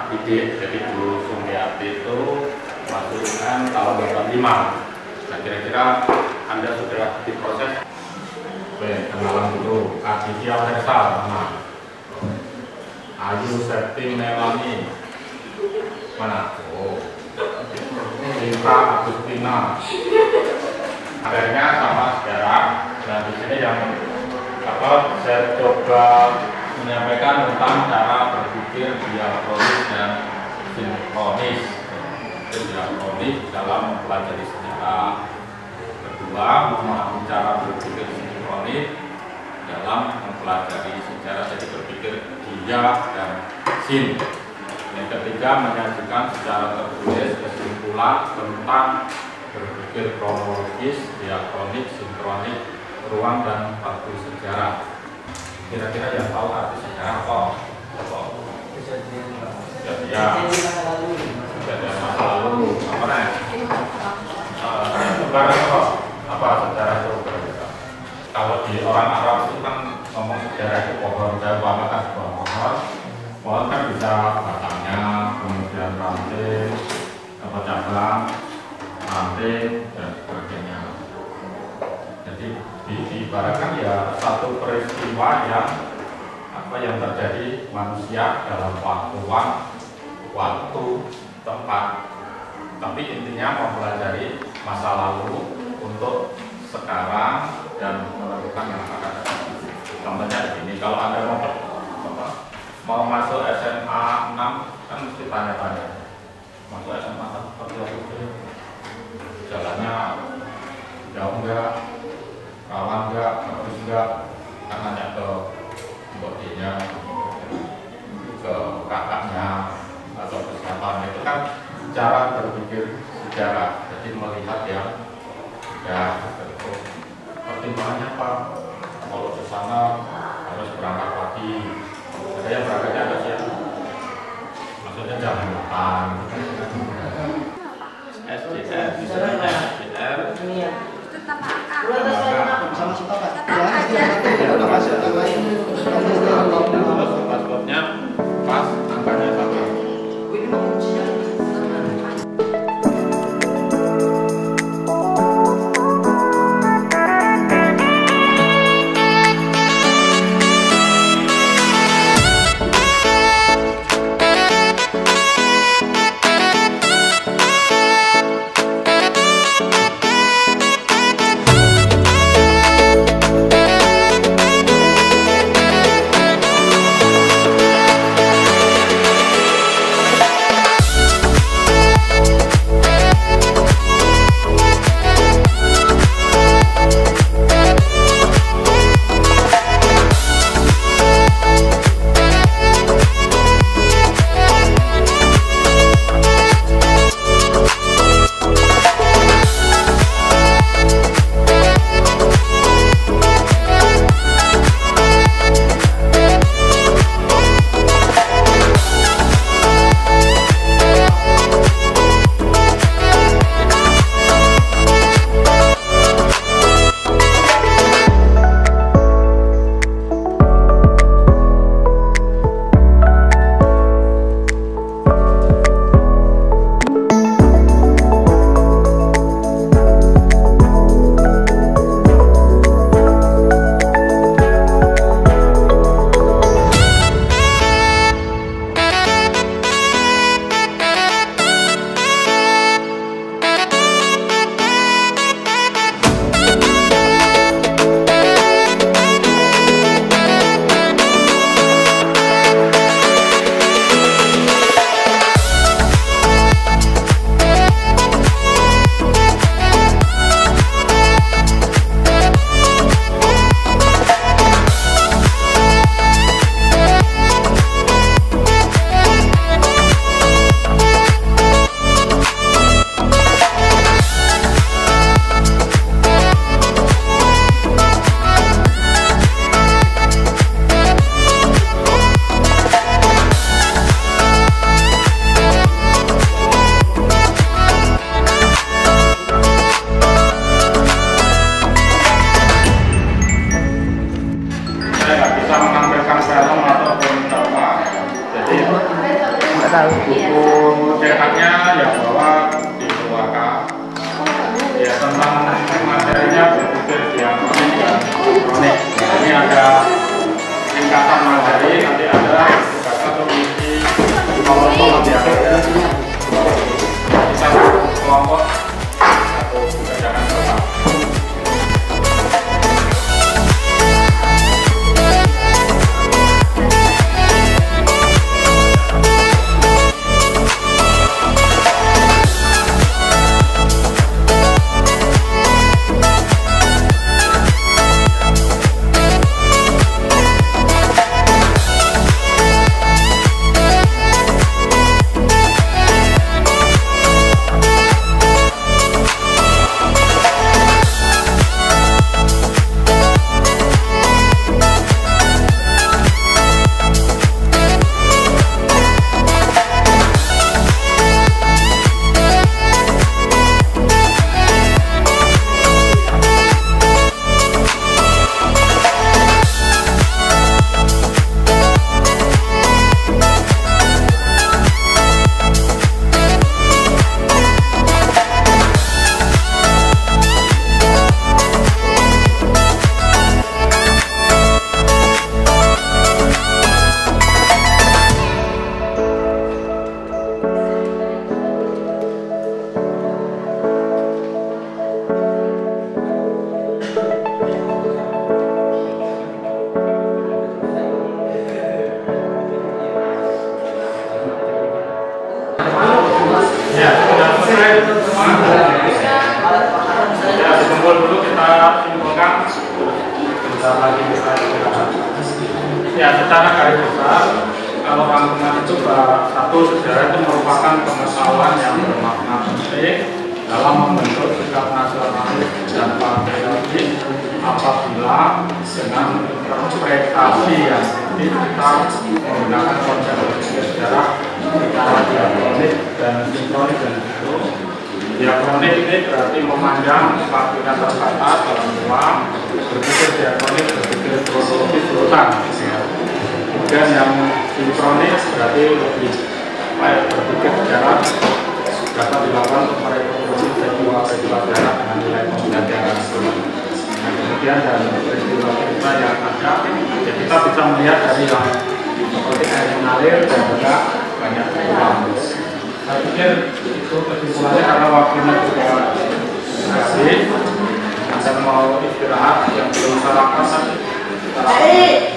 ide dari Bu Sumiati itu masuk dengan tahun 85. Nah, kira-kira Anda sudah diproses. Oke, kenalan dulu. Aditya Hersal, mana? Ayu Septi Melani, mana? Oh, Cinta Agustina. Akhirnya sama sekarang. Nah, di sini yang saya coba menyampaikan tentang cara berpikir diakronis dan sinkronis. Diakronis dalam mempelajari sejarah. Kedua, memahami cara berpikir sinkronis dalam mempelajari sejarah, jadi berpikir dia dan sin. Yang ketiga, menyajikan secara tertulis kesimpulan tentang berpikir kronologis, diakronik, sinkronik, ruang dan waktu sejarah. Kira-kira yang tahu arti sejarah apa? Kejadian masa lalu. Apa nih? Apa sejarah itu? Kalau di orang Arab itu kan ngomong sejarah itu pohon, saya bawakan sebuah pohon. Pohon kan bisa batangnya, kemudian ranting, cabang, ranting dan sebagainya. Jadi diibaratkan ya satu peristiwa yang terjadi manusia dalam waktu, tempat. Tapi intinya mempelajari masa lalu untuk sekarang dan menentukan yang akan datang. Contohnya begini, kalau Anda mau masuk SMA 6 kan mesti tanya-tanya. Masuk SMA 6 seperti apa? Jalannya jauh enggak? Rawan enggak? Bagus enggak? Kan nanya ke bodinya, ke kakaknya atau ke siapa. Itu kan cara berpikir sejarah. Jadi melihat yang pertimbangannya apa? Kalau ke sana harus berangkat pagi. Ada yang berangkatnya agak siang. Maksudnya jangan makan. SDR, misalnya SDR. Sama si Pak. Pasportnya pas, angkanya sama. buku cetaknya yang bawa dikeluarkan. Ya, tentang materinya berpikir diakronik dan kronik. Ini ada singkatan materi, nanti ada tugas atau misi kelompok di akhirnya. Bisa kelompok atau kerjakan bersama. Ya, sudah selesai semua. Ya, dikumpul dulu kita simpulkan. Bentar lagi kita istirahat. Ya, secara garis besar, kalau rangkuman itu satu sejarah itu merupakan pengetahuan yang bermakna penting dalam membentuk sikap nasionalis dan patriotis apabila dengan interpretasi yang kita menggunakan konsep sejarah secara diakronik dan sinkronis dan itu. Diakronik ini berarti memanjang, waktunya terbatas dalam ruang, berpikir diakronik, berpikir kronologis urutan. Kemudian yang sinkronis berarti lebih berpikir sejarah dapat dilakukan untuk mereproduksi peristiwa sejarah dengan nilai pembelajaran nasional. Nah, kemudian dari peristiwa kita yang ada, ya kita bisa melihat dari yang seperti air mengalir dan juga banyak uang. Saya pikir itu kesimpulannya karena waktunya juga habis. Anda mau istirahat yang belum sarapan tadi.